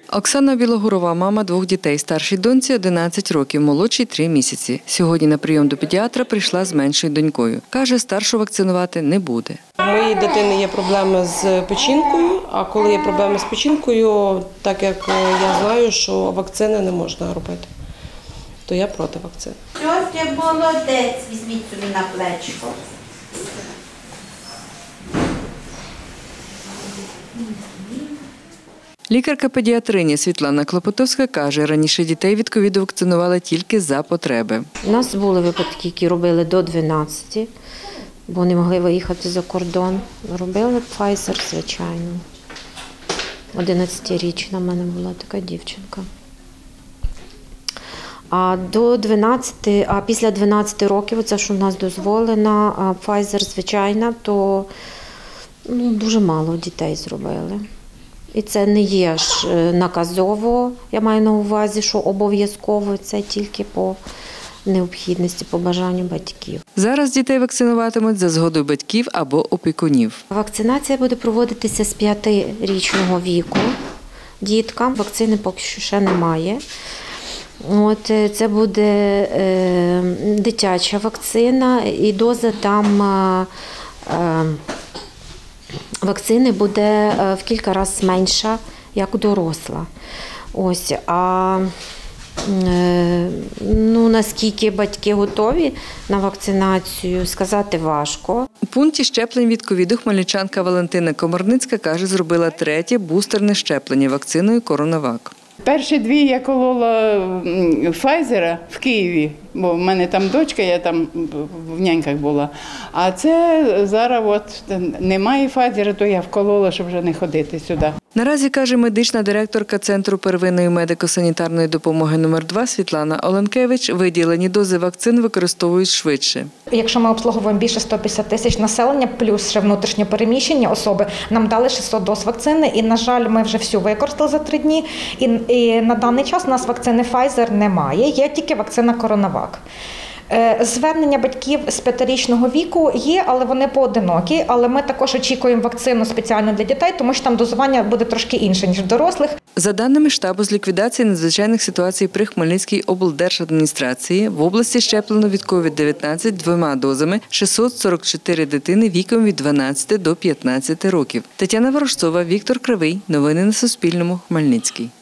Оксана Білогурова – мама двох дітей. Старшій доньці 11 років, молодшій – 3 місяці. Сьогодні на прийом до педіатра прийшла з меншою донькою. Каже, старшу вакцинувати не буде. У моєї дитини є проблеми з печінкою, а коли є проблеми з печінкою, так як я знаю, що вакцини не можна робити, то я проти вакцин. Ось ти молодець, візьміть собі на плечко. Лікарка-педіатриня Світлана Клопотовська каже, раніше дітей від ковіду вакцинували тільки за потреби. У нас були випадки, які робили до 12, бо не могли виїхати за кордон. Робили Pfizer, звичайно. 11-річна в мене була така дівчинка. А після 12 років, це що в нас дозволено, Pfizer, звичайна, то дуже мало дітей зробили. І це не є ж наказово, я маю на увазі, що обов'язково, це тільки по необхідності, по бажанню батьків. Зараз дітей вакцинуватимуть за згодою батьків або опікунів. Вакцинація буде проводитися з 5-річного віку діткам. Вакцини поки що ще немає. Це буде дитяча вакцина і доза там вакцини буде в кілька разів менша, як доросла. Наскільки батьки готові на вакцинацію, сказати важко. У пункті щеплень від ковіду хмельничанка Валентина Комарницька каже, зробила 3-є бустерне щеплення вакциною «Коронавак». Перші 2 я колола Pfizer в Києві, бо в мене там дочка, я там в няньках була. А це зараз немає Pfizer, то я вколола, щоб вже не ходити сюди. Наразі, каже медична директорка Центру первинної медико-санітарної допомоги номер 2 Світлана Оленкевич, виділені дози вакцин використовують швидше. Якщо ми обслуговуємо більше 150 тисяч населення, плюс ще внутрішньо переміщення особи, нам дали 600 доз вакцини і, на жаль, ми вже всю використали за 3 дні. І на даний час у нас вакцини Pfizer немає, є тільки вакцина «Коронавак». Звернення батьків з 5-річного віку є, але вони поодинокі. Але ми також очікуємо вакцину спеціально для дітей, тому що там дозування буде трошки інше, ніж в дорослих. За даними штабу з ліквідації надзвичайних ситуацій при Хмельницькій облдержадміністрації, в області щеплено від COVID-19 2 дозами 644 дитини віком від 12 до 15 років. Тетяна Ворожцова, Віктор Кривий. Новини на Суспільному. Хмельницький.